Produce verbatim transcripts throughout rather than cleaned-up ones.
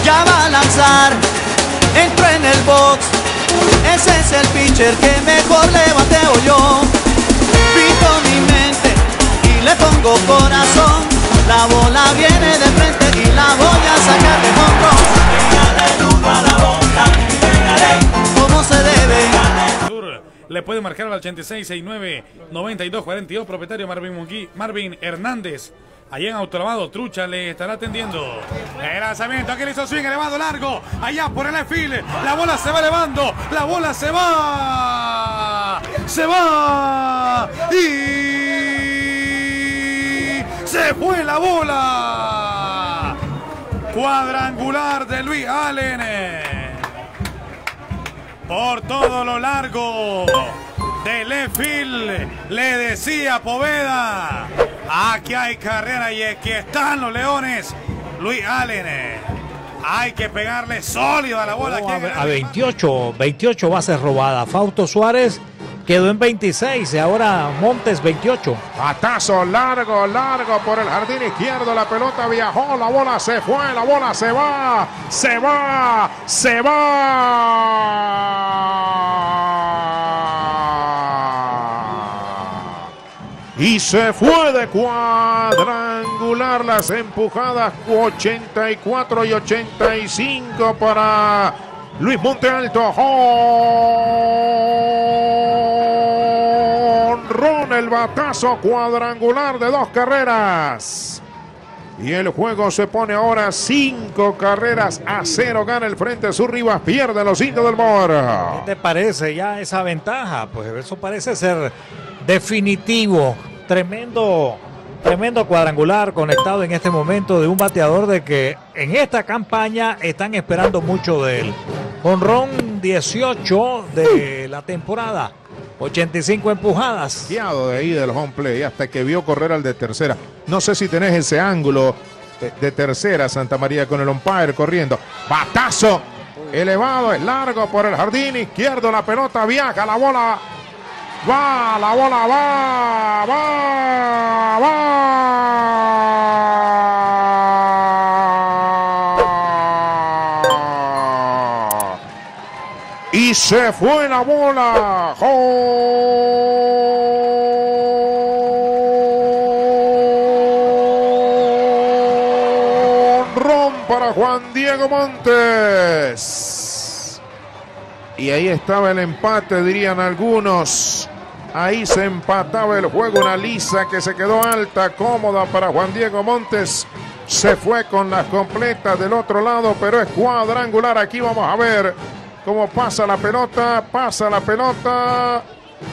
ya va a lanzar, entró en el box, ese es el pitcher que mejor le bateo yo. Pinto mi mente y le pongo corazón, la bola viene de frente y la voy a sacar de jonrón. Pégale duro a la bola, pégale como se debe. Le puede marcar al ochenta y seis sesenta y nueve noventa y dos cuarenta y dos, propietario Marvin Munguí, Marvin Hernández. Allá en Autolavado, Trucha le estará atendiendo. El lanzamiento, aquí le hizo swing elevado largo. Allá por el left field. La bola se va elevando. La bola se va. Se va. Y se fue la bola. Cuadrangular de Luis Allen. Por todo lo largo de left field, le decía Poveda, aquí hay carrera y aquí están los Leones. Luis Allen, hay que pegarle sólido a la bola. Oh, a, a veintiocho, veintiocho bases robadas. Fausto Suárez quedó en veintiséis y ahora Montes veintiocho. Batazo largo, largo por el jardín izquierdo. La pelota viajó, la bola se fue, la bola se va, se va, se va. Y se fue de cuadrangular. Las empujadas ochenta y cuatro y ochenta y cinco para Luis Montealto. Honrón, el batazo cuadrangular de dos carreras. Y el juego se pone ahora cinco carreras a cero. Gana el Frente Sur, Rivas pierde los indios del Moro. ¿Qué te parece ya esa ventaja? Pues eso parece ser definitivo. Tremendo, tremendo cuadrangular conectado en este momento de un bateador de que en esta campaña están esperando mucho de él. Honrón dieciocho de la temporada, ochenta y cinco empujadas. Guiado de ahí del home play hasta que vio correr al de tercera. No sé si tenés ese ángulo de tercera, Santa María, con el umpire corriendo. Batazo elevado, es largo por el jardín izquierdo. La pelota viaja, la bola va, la bola va, va, va. Y se fue la bola. Honrón para Juan Diego Montes. Y ahí estaba el empate, dirían algunos. Ahí se empataba el juego. Una lisa que se quedó alta, cómoda para Juan Diego Montes. Se fue con las completas del otro lado, pero es cuadrangular. Aquí vamos a ver cómo pasa la pelota. Pasa la pelota.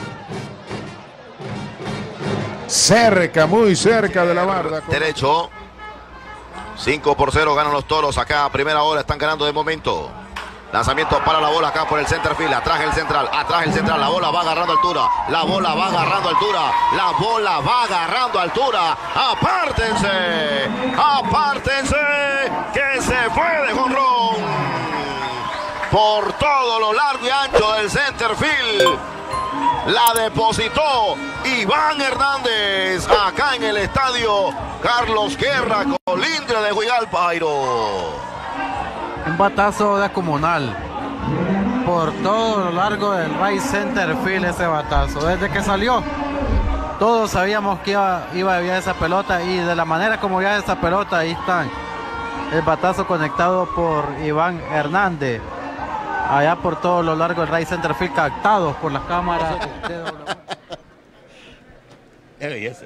Cerca, muy cerca de la barda. Derecho. cinco por cero ganan los Toros acá a primera hora. Están ganando de momento. Lanzamiento para la bola acá por el center field. Atrás el central, atrás el central. La bola va agarrando altura. La bola va agarrando altura. La bola va agarrando altura. Apártense. Apártense. Que se fue de jonrón. Por todo lo largo y ancho del center field. La depositó Iván Hernández. Acá en el estadio Carlos Guerra, Colindres de Huigalpa, Jairo. Un batazo descomunal por todo lo largo del right center field. Ese batazo desde que salió todos sabíamos que iba, iba a viajar esa pelota, y de la manera como viaja esa pelota, ahí están el batazo conectado por Iván Hernández allá por todo lo largo del right center field, captados por las cámaras de doble u. Qué belleza.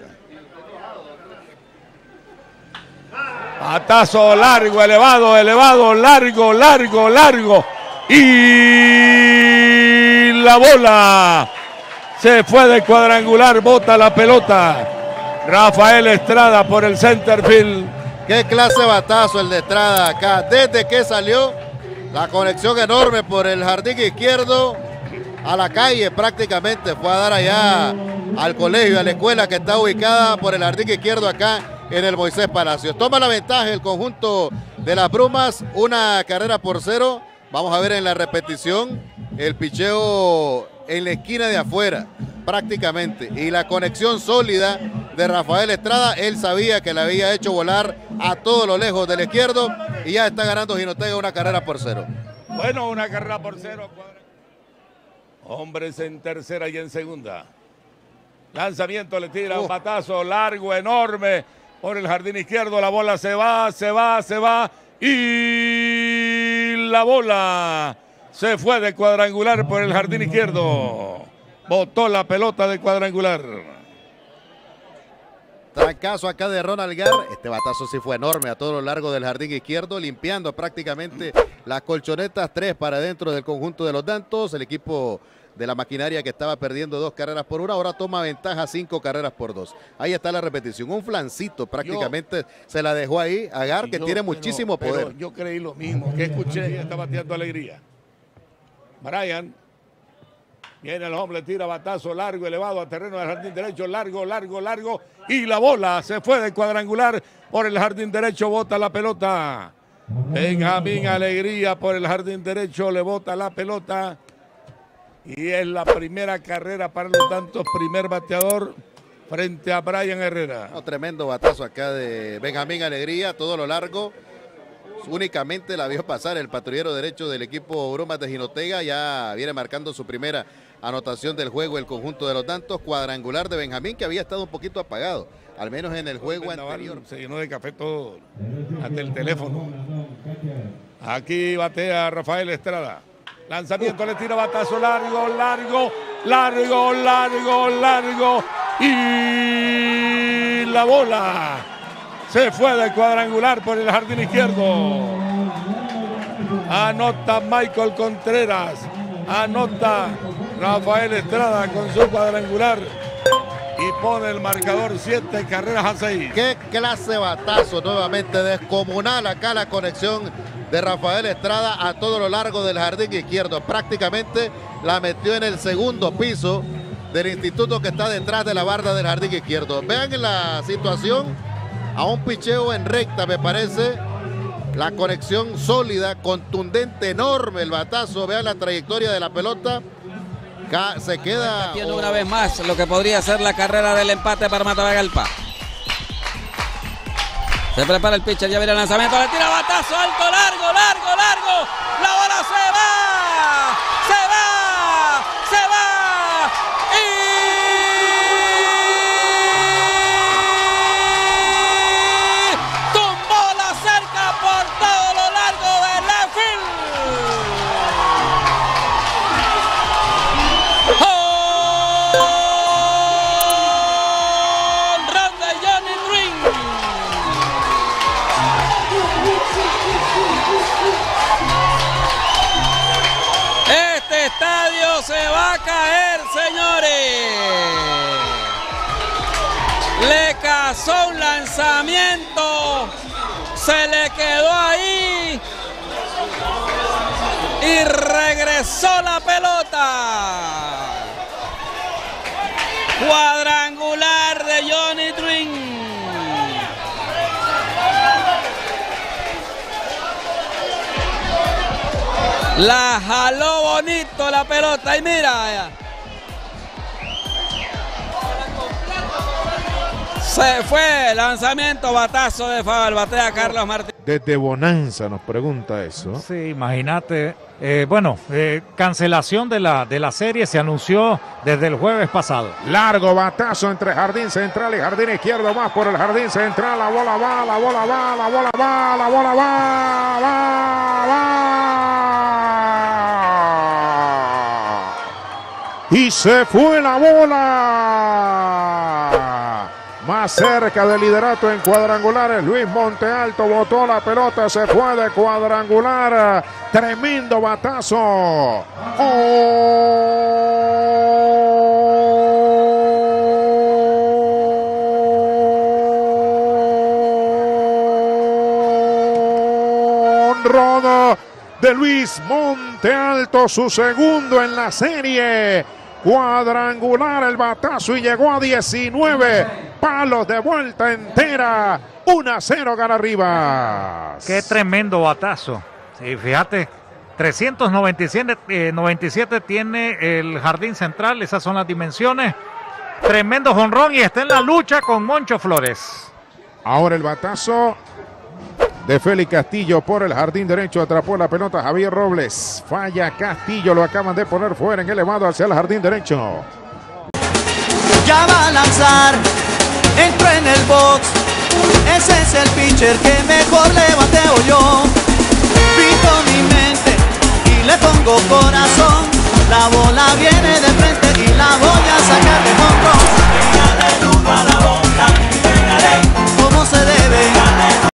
Batazo largo, elevado, elevado, largo, largo, largo. Y la bola se fue de cuadrangular, bota la pelota. Rafael Estrada por el center field. Qué clase de batazo el de Estrada acá. Desde que salió, la conexión enorme por el jardín izquierdo a la calle prácticamente. Fue a dar allá al colegio, a la escuela que está ubicada por el jardín izquierdo acá en el Moisés Palacios. Toma la ventaja el conjunto de las Brumas, una carrera por cero. Vamos a ver en la repetición el picheo en la esquina de afuera prácticamente, y la conexión sólida de Rafael Estrada. Él sabía que le había hecho volar a todo lo lejos del izquierdo y ya está ganando Jinotega una carrera por cero. Bueno, una carrera por cero. Hombres en tercera y en segunda. Lanzamiento, le tira un batazo largo, enorme, por el jardín izquierdo. La bola se va, se va, se va. Y la bola se fue de cuadrangular por el jardín izquierdo. Botó la pelota de cuadrangular. Trancazo acá de Ronald Gar. Este batazo sí fue enorme a todo lo largo del jardín izquierdo, limpiando prácticamente las colchonetas. Tres para dentro del conjunto de los Dantos. El equipo de la maquinaria, que estaba perdiendo dos carreras por una, ahora toma ventaja cinco carreras por dos. Ahí está la repetición. Un flancito prácticamente yo, se la dejó ahí a Gar, que yo, tiene muchísimo pero, poder. Pero yo creí lo mismo, que escuché y está bateando Alegría. Brian. Viene el hombre, tira batazo largo, elevado a terreno del jardín derecho, largo, largo, largo. Y la bola se fue de cuadrangular por el jardín derecho, bota la pelota. Benjamín Alegría por el jardín derecho, le bota la pelota. Y es la primera carrera para los Dantos, primer bateador frente a Brian Herrera. Oh, tremendo batazo acá de Benjamín Alegría, todo lo largo. Únicamente la vio pasar el patrullero derecho del equipo Brumas de Jinotega. Ya viene marcando su primera anotación del juego el conjunto de los Dantos. Cuadrangular de Benjamín, que había estado un poquito apagado, al menos en el juego anterior. Se llenó de café todo ante el teléfono. Aquí batea Rafael Estrada. Lanzamiento, le tira batazo largo, largo, largo, largo, largo. Y la bola se fue de cuadrangular por el jardín izquierdo. Anota Michael Contreras. Anota Rafael Estrada con su cuadrangular. Y pone el marcador siete carreras a seis. Qué clase batazo, nuevamente descomunal acá la conexión de Rafael Estrada a todo lo largo del jardín izquierdo. Prácticamente la metió en el segundo piso del instituto que está detrás de la barda del jardín izquierdo. Vean la situación, a un picheo en recta me parece. La conexión sólida, contundente, enorme el batazo. Vean la trayectoria de la pelota. Se queda... Tiene una vez más lo que podría ser la carrera del empate para Matagalpa. Se prepara el pitcher, ya viene el lanzamiento, le tira batazo alto, largo, largo, largo. La bola se va, se va, se va. Y tumbó la cerca por todo lo largo del left field. Estadio se va a caer, señores. Le cazó un lanzamiento, se le quedó ahí y regresó la pelota. Cuadrangular de Johnny Dream. La jaló bonito la pelota y mira. Se fue, lanzamiento, batazo de Fabal, batea Carlos Martínez. Desde Bonanza nos pregunta eso. Sí, imagínate. Eh, bueno, eh, cancelación de la, de la serie se anunció desde el jueves pasado. Largo batazo entre jardín central y jardín izquierdo. Más por el jardín central. La bola va, la bola va, la bola va, la bola va, va, va. Y se fue la bola. Más cerca del liderato en cuadrangulares, Luis Montealto botó la pelota, se fue de cuadrangular. Tremendo batazo. Honrón de Luis Montealto, su segundo en la serie. Cuadrangular el batazo y llegó a diecinueve palos de vuelta entera. uno a cero gana Rivas. Qué tremendo batazo. Sí, fíjate, trescientos noventa y siete, eh, noventa y siete tiene el jardín central, esas son las dimensiones. tremendo jonrón y está en la lucha con Moncho Flores. Ahora el batazo de Félix Castillo por el jardín derecho. Atrapó la pelota Javier Robles. Falla Castillo, lo acaban de poner fuera en elevado hacia el jardín derecho. Ya va a lanzar, entró en el box. Ese es el pitcher que mejor le bateo yo. Pinto mi mente y le pongo corazón. La bola viene de